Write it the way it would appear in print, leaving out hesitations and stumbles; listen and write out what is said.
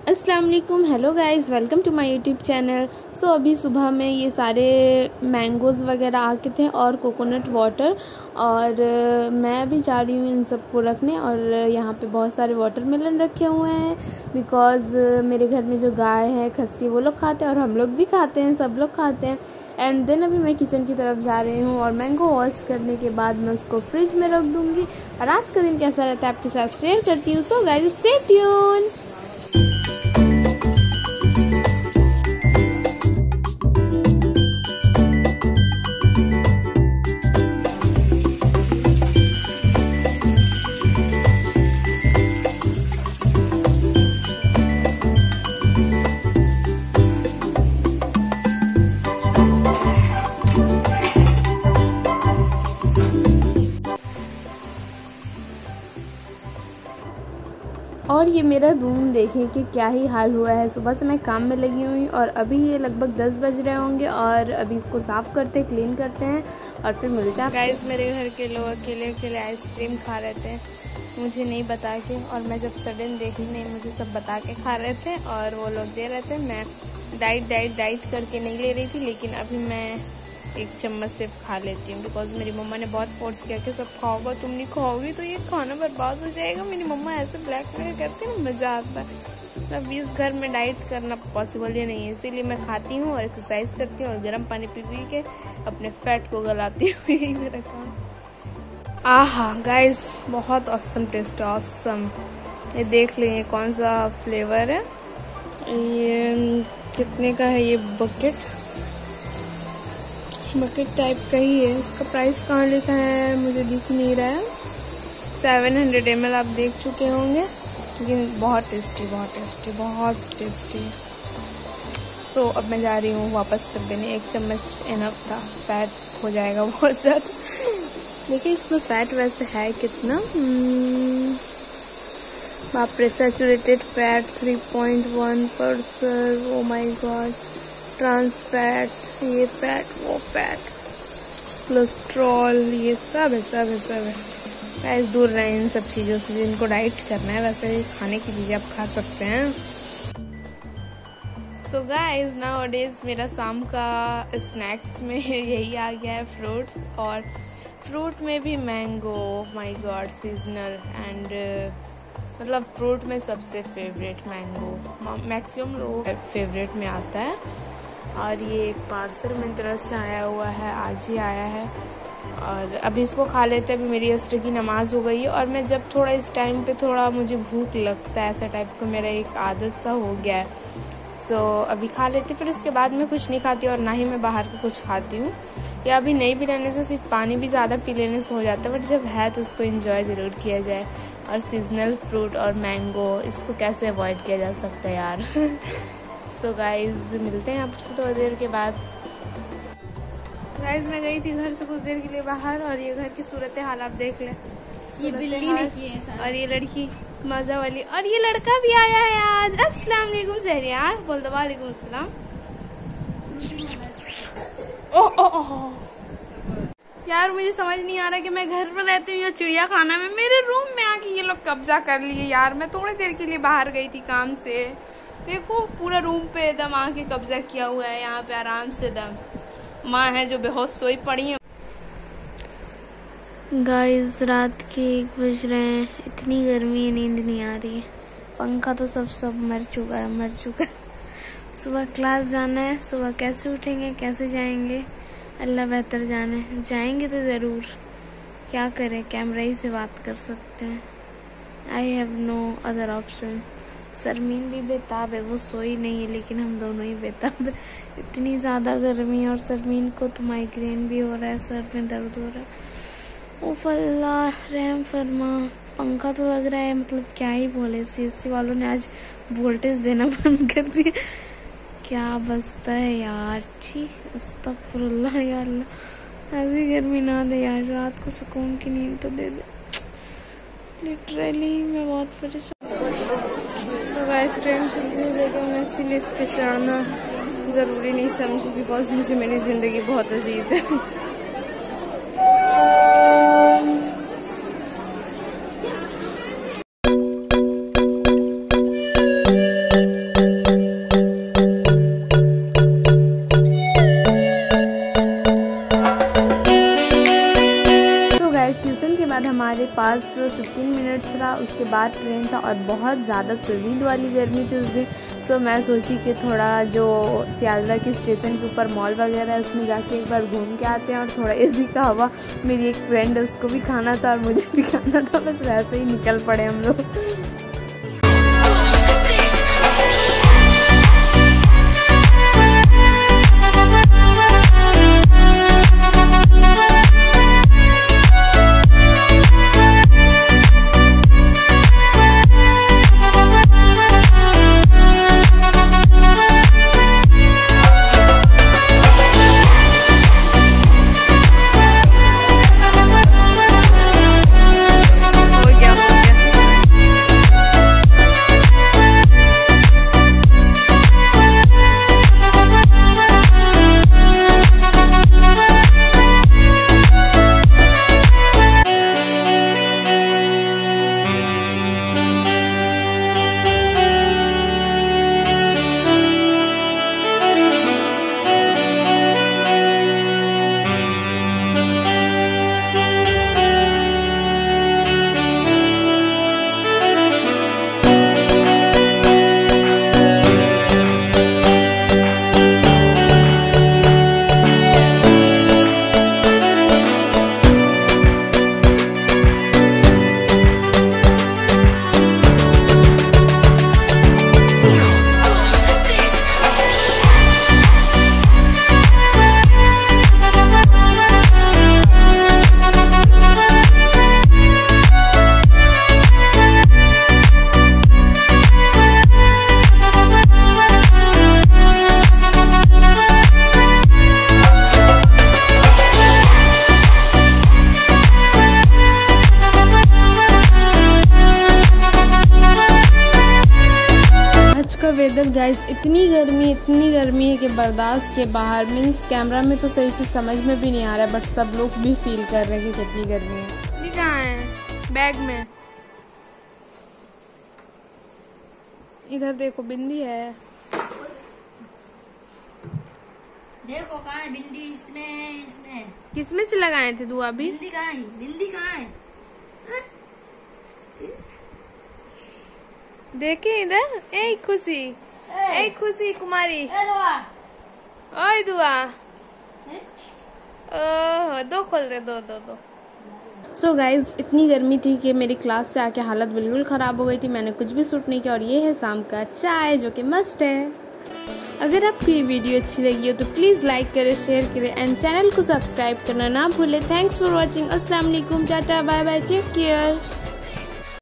अस्सलाम वालेकुम, hello guys, welcome to my YouTube channel. So अभी सुबह में ये सारे मैंगोज़ वगैरह आके थे और कोकोनट वाटर, और मैं अभी जा रही हूँ इन सबको रखने। और यहाँ पे बहुत सारे वाटरमेलन रखे हुए हैं बिकॉज़ मेरे घर में जो गाय है, खस्सी, वो लोग खाते हैं और हम लोग भी खाते हैं, सब लोग खाते हैं। एंड देन अभी मैं किचन की तरफ जा रही हूँ और मैंगो वॉश करने के बाद मैं उसको फ्रिज में रख दूँगी। और आज का दिन कैसा रहता है आपके साथ शेयर करती हूँ। So guys, stay tuned. और ये मेरा रूम देखें कि क्या ही हाल हुआ है। सुबह से मैं काम में लगी हुई और अभी ये लगभग 10 बज रहे होंगे और अभी इसको साफ़ करते, क्लीन करते हैं और फिर मिलते हैं। गाइस, मेरे घर के लोग अकेले अकेले आइसक्रीम खा रहे थे, मुझे नहीं बता के, और मैं जब सडन देखी नहीं, मुझे सब बता के खा रहे थे और वो लोग दे रहे थे। मैं डाइट करके नहीं ले रही थी, लेकिन अभी मैं एक चम्मच सिर्फ खा लेती हूँ बिकॉज मेरी मम्मा ने बहुत फोर्स किया कि सब खाओगा, तुम नहीं खाओगी तो ये खाना बर्बाद हो जाएगा। मेरी मम्मा ऐसे ब्लैकमेल करती है ना, मज़ा आता है। अब इस घर में डाइट करना पॉसिबल ही नहीं है, इसीलिए मैं खाती हूँ और एक्सरसाइज करती हूँ और गर्म पानी पी के अपने फैट को गलाती हूँ। यही मेरा काम। आहा गाइस, बहुत ऑसम टेस्ट है, ऑसम। ये देख लें कौन सा फ्लेवर है, ये कितने का है, ये बकेट टाइप का ही है। इसका प्राइस कहाँ लिखा है मुझे दिख नहीं रहा है। 700 ml आप देख चुके होंगे, लेकिन बहुत टेस्टी। सो अब मैं जा रही हूँ वापस कर देने। एक चम्मच इनफ था, फैट हो जाएगा बहुत ज़्यादा। देखिए इसमें फैट वैसे है कितना, बाप रे, saturated fat 3.1%। Oh my God, trans fat, ये फैट, वो फैट, कोलेस्ट्रॉल, ये सब है। गाइस, दूर रहें इन सब चीज़ों से जिनको डाइट करना है। वैसे खाने की चीज़ें आप खा सकते हैं। सो गाइस, नाउअडेज मेरा शाम का स्नैक्स में यही आ गया है, फ्रूट्स। और फ्रूट में भी mango, my God, seasonal. And मतलब फ्रूट में सबसे फेवरेट मैंगो, मैक्सिमम लोगों फेवरेट में आता है। और ये एक पार्सल मेरी तरफ से आया हुआ है, आज ही आया है। और अभी इसको खा लेते हैं। अभी मेरी असर की नमाज़ हो गई है और मैं जब थोड़ा इस टाइम पे थोड़ा मुझे भूख लगता है, ऐसा टाइप का मेरा एक आदत सा हो गया है। सो अभी खा लेते, फिर उसके बाद मैं कुछ नहीं खाती और ना ही मैं बाहर का कुछ खाती हूँ। या अभी नहीं भी रहने से सिर्फ पानी भी ज़्यादा पी लेने से हो जाता है, बट जब है तो उसको एंजॉय ज़रूर किया जाए। और सीजनल फ्रूट और मैंगो, इसको कैसे अवॉइड किया जा सकता है यार। सो गाइज, मिलते हैं आपसे थोड़ी देर के बाद। गाइज, मैं गई थी घर से कुछ देर के लिए बाहर और ये घर की सूरत हाल आप देख लें। ये बिल्ली नहीं है और ये लड़की मजा वाली, और ये लड़का भी आया है आज। अस्सलाम वालेकुम शहरियार, बोल दो वालेकुम अस्सलाम। ओह यार, मुझे समझ नहीं आ रहा कि मैं घर में रहती हूँ या चिड़िया खाना में। मेरे रूम में आके ये लोग कब्जा कर लिए यार। मैं थोड़ी देर के लिए बाहर गई थी काम से, देखो पूरा रूम पे दम आके कब्जा किया हुआ है। यहाँ पे आराम से दम माँ है जो बेहोश सोई पड़ी है। गाइस, रात के 1 बज रहे हैं, इतनी गर्मी है, नींद नहीं आ रही है। पंखा तो सब मर चुका है। सुबह क्लास जाना है, सुबह कैसे उठेंगे, कैसे जाएंगे, अल्लाह बेहतर जाने। जाएंगे तो ज़रूर, क्या करें, कैमरा ही से बात कर सकते हैं। I have no other option. Sarmeen भी बेताब है, वो सोई नहीं है, लेकिन हम दोनों ही बेताब है। इतनी ज़्यादा गर्मी है और सरमीन को तो माइग्रेन भी हो रहा है, सर में दर्द हो रहा है। ओफ अल्लाह, रहम फरमा। पंखा तो लग रहा है, मतलब क्या ही बोले, सीएससी वालों ने आज वोल्टेज देना बंद कर दिया। क्या बसता है यार, छी, अस्तगफुरुल्लाह या अल्लाह। ऐसी गर्मी ना दे यार, रात को सुकून की नींद तो दे दे। लिटरली मैं बहुत परेशान। ट्रेन लेकिन मैं इसीलिए इस पे चढ़ना ज़रूरी नहीं समझी बिकॉज मुझे मेरी ज़िंदगी बहुत अजीज है। उसके बाद ट्रेन था और बहुत ज़्यादा शदीद वाली गर्मी थी उस दिन। सो मैं सोची कि थोड़ा जो सियालदह के स्टेशन के ऊपर मॉल वगैरह है उसमें जाके एक बार घूम के आते हैं और थोड़ा एसी का हवा। मेरी एक फ्रेंड है उसको भी खाना था और मुझे भी खाना था, बस वैसे ही निकल पड़े हम लोग। वेदर गाइस इतनी गर्मी है कि बर्दाश्त के बाहर। मीन्स कैमरा में तो सही से समझ में भी नहीं आ रहा है, बट सब लोग भी फील कर रहे हैं कि कितनी गर्मी है। ये कहाँ है? बैग में। इधर देखो बिंदी है। देखो कहाँ है बिंदी? इसमें किसमें से लगाए थे दुआ भी? बिंदी कहाँ है? बिंदी कहाँ है? देखिए इधर। ए खुशी कुमारी। ओए दुआ। ओह दो खोल दे, दो। सो गाइज़ इतनी गर्मी थी कि मेरी क्लास से आके हालत बिल्कुल ख़राब हो गई थी। मैंने कुछ भी शूट नहीं किया और ये है शाम का चाय जो कि मस्ट है। अगर आपको ये वीडियो अच्छी लगी हो तो प्लीज़ लाइक करें, शेयर करें एंड चैनल को सब्सक्राइब करना ना भूलें। Thanks for watching. अस्सलाम वालेकुम, tata, bye bye, take care.